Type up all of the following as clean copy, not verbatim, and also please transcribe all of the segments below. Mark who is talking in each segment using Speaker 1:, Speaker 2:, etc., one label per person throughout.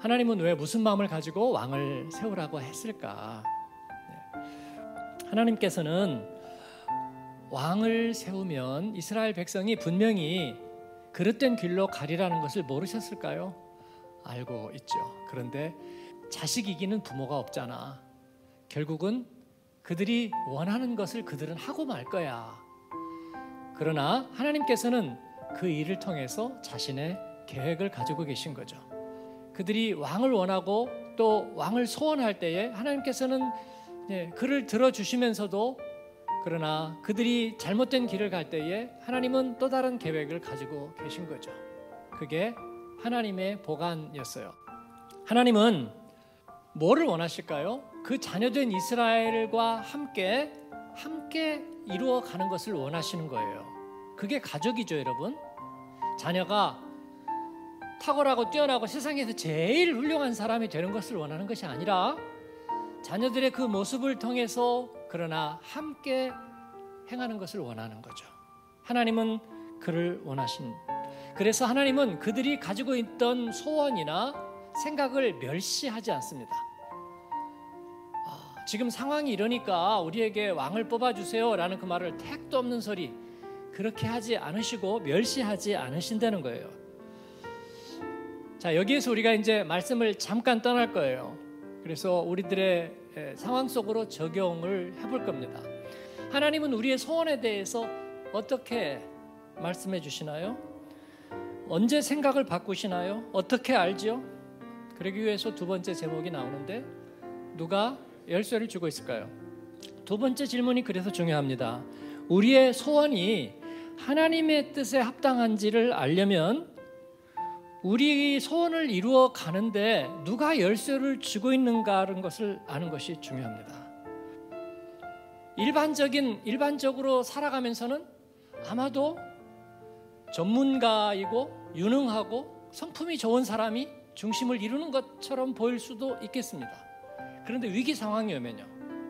Speaker 1: 하나님은 왜 무슨 마음을 가지고 왕을 세우라고 했을까? 하나님께서는 왕을 세우면 이스라엘 백성이 분명히 그릇된 길로 가리라는 것을 모르셨을까요? 알고 있죠. 그런데 자식 이기는 부모가 없잖아. 결국은 그들이 원하는 것을 그들은 하고 말 거야. 그러나 하나님께서는 그 일을 통해서 자신의 계획을 가지고 계신 거죠. 그들이 왕을 원하고 또 왕을 소원할 때에 하나님께서는 그를 들어주시면서도 그러나 그들이 잘못된 길을 갈 때에 하나님은 또 다른 계획을 가지고 계신 거죠. 그게 하나님의 보관이었어요. 하나님은 뭐를 원하실까요? 그 자녀된 이스라엘과 함께 이루어가는 것을 원하시는 거예요. 그게 가족이죠, 여러분. 자녀가 탁월하고 뛰어나고 세상에서 제일 훌륭한 사람이 되는 것을 원하는 것이 아니라 자녀들의 그 모습을 통해서 그러나 함께 행하는 것을 원하는 거죠. 하나님은 그를 원하신. 그래서 하나님은 그들이 가지고 있던 소원이나 생각을 멸시하지 않습니다. 지금 상황이 이러니까 우리에게 왕을 뽑아주세요 라는 그 말을 택도 없는 소리 그렇게 하지 않으시고 멸시하지 않으신다는 거예요. 자, 여기에서 우리가 이제 말씀을 잠깐 떠날 거예요. 그래서 우리들의 상황 속으로 적용을 해볼 겁니다. 하나님은 우리의 소원에 대해서 어떻게 말씀해 주시나요? 언제 생각을 바꾸시나요? 어떻게 알지요? 그러기 위해서 두 번째 제목이 나오는데 누가 열쇠를 주고 있을까요? 두 번째 질문이 그래서 중요합니다. 우리의 소원이 하나님의 뜻에 합당한지를 알려면 우리 소원을 이루어 가는데 누가 열쇠를 쥐고 있는가라는 것을 아는 것이 중요합니다. 일반적으로 살아가면서는 아마도 전문가이고 유능하고 성품이 좋은 사람이 중심을 이루는 것처럼 보일 수도 있겠습니다. 그런데 위기 상황이 오면요,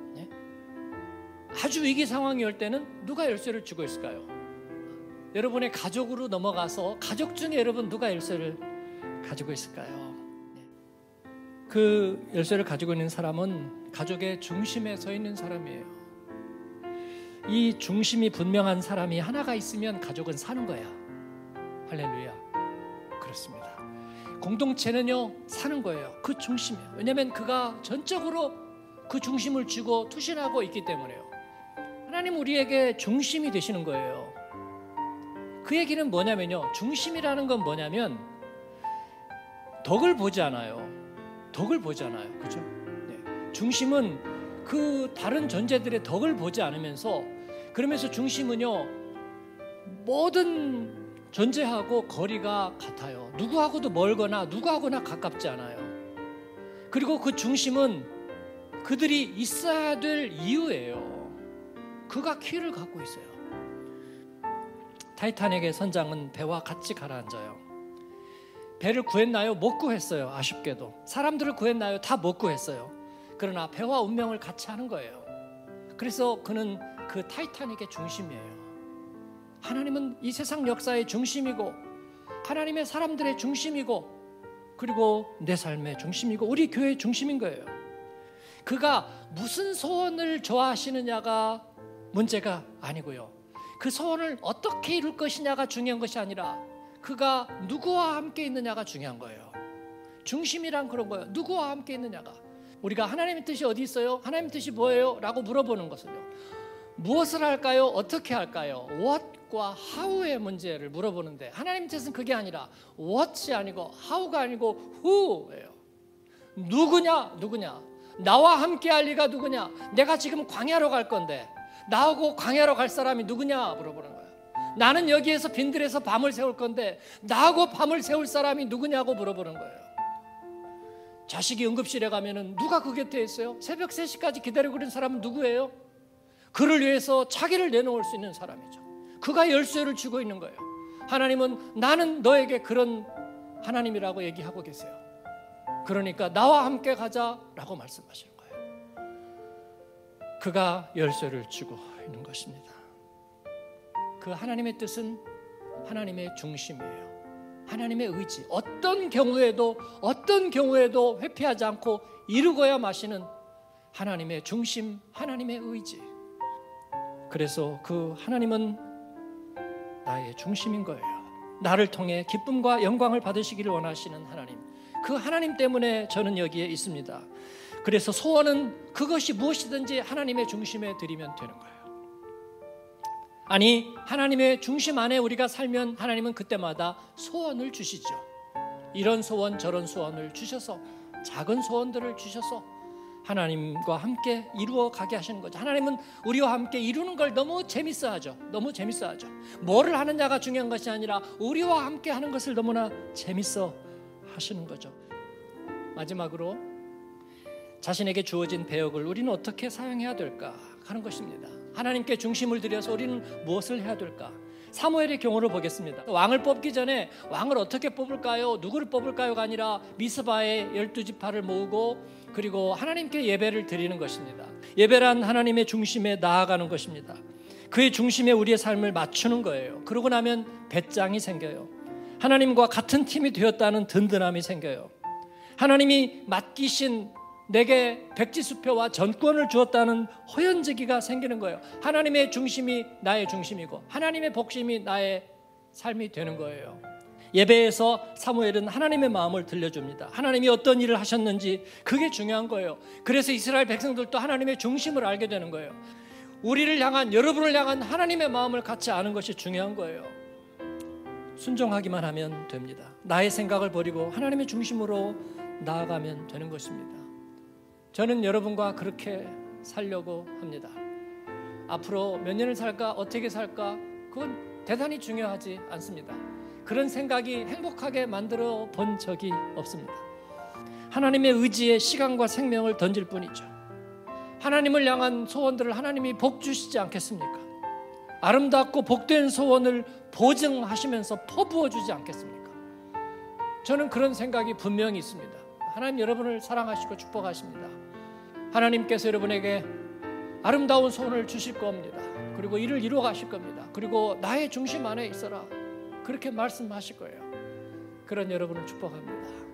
Speaker 1: 아주 위기 상황이 올 때는 누가 열쇠를 쥐고 있을까요? 여러분의 가족으로 넘어가서 가족 중에 여러분 누가 열쇠를 가지고 있을까요? 그 열쇠를 가지고 있는 사람은 가족의 중심에 서 있는 사람이에요. 이 중심이 분명한 사람이 하나가 있으면 가족은 사는 거야. 할렐루야. 그렇습니다. 공동체는요, 사는 거예요. 그 중심에. 왜냐하면 그가 전적으로 그 중심을 쥐고 투신하고 있기 때문에요. 하나님 우리에게 중심이 되시는 거예요. 그 얘기는 뭐냐면요, 중심이라는 건 뭐냐면 덕을 보지 않아요. 그죠? 네. 중심은 그 다른 존재들의 덕을 보지 않으면서, 그러면서 중심은요, 모든 존재하고 거리가 같아요. 누구하고도 멀거나 누구하고나 가깝지 않아요. 그리고 그 중심은 그들이 있어야 될 이유예요. 그가 키를 갖고 있어요. 타이타닉의 선장은 배와 같이 가라앉아요. 배를 구했나요? 못 구했어요. 아쉽게도. 사람들을 구했나요? 다 못 구했어요. 그러나 배와 운명을 같이 하는 거예요. 그래서 그는 그 타이타닉의 중심이에요. 하나님은 이 세상 역사의 중심이고 하나님의 사람들의 중심이고 그리고 내 삶의 중심이고 우리 교회의 중심인 거예요. 그가 무슨 소원을 좋아하시느냐가 문제가 아니고요, 그 소원을 어떻게 이룰 것이냐가 중요한 것이 아니라 그가 누구와 함께 있느냐가 중요한 거예요. 중심이란 그런 거예요. 누구와 함께 있느냐가. 우리가 하나님의 뜻이 어디 있어요? 하나님의 뜻이 뭐예요? 라고 물어보는 것은요, 무엇을 할까요? 어떻게 할까요? What과 How의 문제를 물어보는데 하나님의 뜻은 그게 아니라 What이 아니고 How가 아니고 Who예요. 누구냐? 나와 함께 할 리가 누구냐? 내가 지금 광야로 갈 건데 나하고 광야로 갈 사람이 누구냐? 물어보는 거예요. 나는 여기에서 빈들에서 밤을 새울 건데 나하고 밤을 새울 사람이 누구냐고 물어보는 거예요. 자식이 응급실에 가면은 누가 그 곁에 있어요? 새벽 3시까지 기다리고 있는 사람은 누구예요? 그를 위해서 자기를 내놓을 수 있는 사람이죠. 그가 열쇠를 쥐고 있는 거예요. 하나님은 나는 너에게 그런 하나님이라고 얘기하고 계세요. 그러니까 나와 함께 가자라고 말씀하시는 거예요. 그가 열쇠를 쥐고 있는 것입니다. 그 하나님의 뜻은 하나님의 중심이에요. 하나님의 의지, 어떤 경우에도 회피하지 않고 이루고야 마시는 하나님의 중심, 하나님의 의지. 그래서 그 하나님은 나의 중심인 거예요. 나를 통해 기쁨과 영광을 받으시기를 원하시는 하나님, 그 하나님 때문에 저는 여기에 있습니다. 그래서 소원은 그것이 무엇이든지 하나님의 중심에 드리면 되는 거예요. 아니, 하나님의 중심 안에 우리가 살면 하나님은 그때마다 소원을 주시죠. 이런 소원 저런 소원을 주셔서, 작은 소원들을 주셔서 하나님과 함께 이루어 가게 하시는 거죠. 하나님은 우리와 함께 이루는 걸 너무 재밌어 하죠. 너무 재밌어 하죠. 뭐를 하느냐가 중요한 것이 아니라 우리와 함께 하는 것을 너무나 재밌어 하시는 거죠. 마지막으로 자신에게 주어진 배역을 우리는 어떻게 사용해야 될까 하는 것입니다. 하나님께 중심을 들여서 우리는 무엇을 해야 될까? 사무엘의 경우를 보겠습니다. 왕을 뽑기 전에 왕을 어떻게 뽑을까요? 누구를 뽑을까요가 아니라 미스바의 12지파를 모으고 그리고 하나님께 예배를 드리는 것입니다. 예배란 하나님의 중심에 나아가는 것입니다. 그의 중심에 우리의 삶을 맞추는 거예요. 그러고 나면 배짱이 생겨요. 하나님과 같은 팀이 되었다는 든든함이 생겨요. 하나님이 맡기신 내게 백지수표와 전권을 주었다는 호연지기가 생기는 거예요. 하나님의 중심이 나의 중심이고 하나님의 복심이 나의 삶이 되는 거예요. 예배에서 사무엘은 하나님의 마음을 들려줍니다. 하나님이 어떤 일을 하셨는지 그게 중요한 거예요. 그래서 이스라엘 백성들도 하나님의 중심을 알게 되는 거예요. 우리를 향한, 여러분을 향한 하나님의 마음을 같이 아는 것이 중요한 거예요. 순종하기만 하면 됩니다. 나의 생각을 버리고 하나님의 중심으로 나아가면 되는 것입니다. 저는 여러분과 그렇게 살려고 합니다. 앞으로 몇 년을 살까, 어떻게 살까, 그건 대단히 중요하지 않습니다. 그런 생각이 행복하게 만들어 본 적이 없습니다. 하나님의 의지에 시간과 생명을 던질 뿐이죠. 하나님을 향한 소원들을 하나님이 복 주시지 않겠습니까? 아름답고 복된 소원을 보증하시면서 퍼부어 주지 않겠습니까? 저는 그런 생각이 분명히 있습니다. 하나님 여러분을 사랑하시고 축복하십니다. 하나님께서 여러분에게 아름다운 소원을 주실 겁니다. 그리고 이를 이루어 가실 겁니다. 그리고 나의 중심 안에 있어라, 그렇게 말씀하실 거예요. 그런 여러분을 축복합니다.